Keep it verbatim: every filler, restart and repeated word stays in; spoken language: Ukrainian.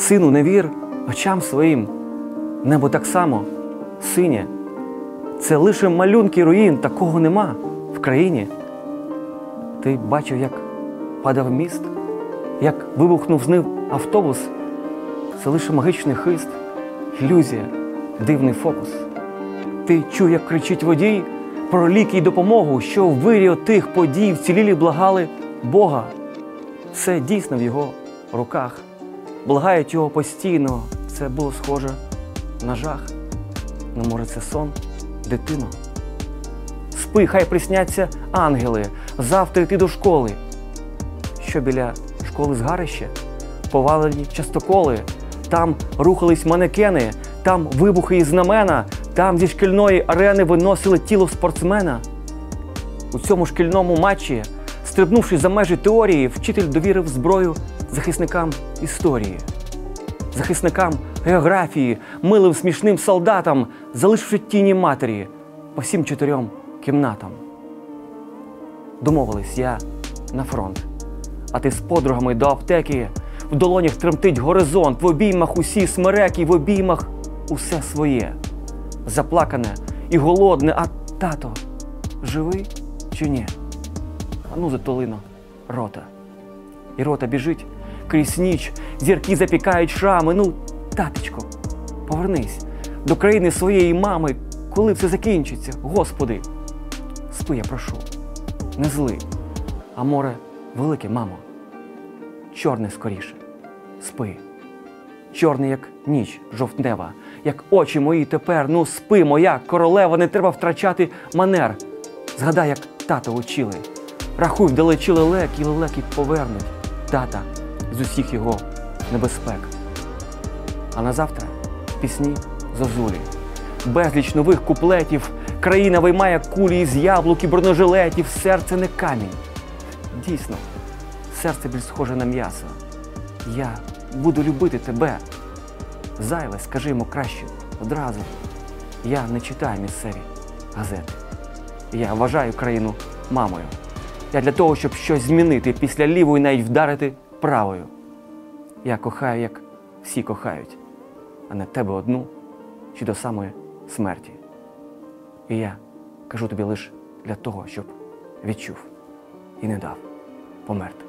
Сину, не вір очам своїм, небо так само синє. Це лише малюнки руїн, такого нема в країні. Ти бачив, як падав міст, як вибухнув знив автобус. Це лише магічний хист, ілюзія, дивний фокус. Ти чув, як кричить водій про ліки й допомогу, що в вирі отих подій вцілілі благали Бога. Це дійсно в його руках. Благають його постійно, це було схоже на жах. Ну, може, це сон, дитино? Спи, хай присняться ангели, завтра йти до школи. Що біля школи згарище? Повалені частоколи, там рухались манекени, там вибухи і знамена, там зі шкільної арени виносили тіло спортсмена. У цьому шкільному матчі, стрибнувши за межі теорії, вчитель довірив зброю захисникам історії, захисникам географії, милим смішним солдатам, залишивши тіні матері по всім чотирьом кімнатам. Домовились, я на фронт, а ти з подругами до аптеки, в долонях тремтить горизонт, в обіймах усі смереки, в обіймах усе своє. Заплакане і голодне, а тато живий чи ні? А ну затулино рота. І рота біжить крізь ніч, зірки запікають шрами. Ну, таточко, повернись до країни своєї мами, коли все закінчиться. Господи, спи, я прошу, не зли, а море велике, мамо, чорне скоріше, спи. Чорний, як ніч жовтнева, як очі мої тепер. Ну, спи, моя королева, не треба втрачати манер. Згадай, як тата учили. Рахуй вдалечі лелек, і лелеки повернуть тата з усіх його небезпек. А на завтра пісні зозулі, безліч нових куплетів, країна виймає кулі із яблук і бронежилетів, серце не камінь. Дійсно, серце більш схоже на м'ясо. Я буду любити тебе. Зайве, скажи йому краще одразу. Я не читаю місцеві газети. Я вважаю країну мамою. Я для того, щоб щось змінити, після лівої навіть вдарити правою. Я кохаю, як всі кохають, а не тебе одну чи до самої смерті. І я кажу тобі лише для того, щоб відчув і не дав померти.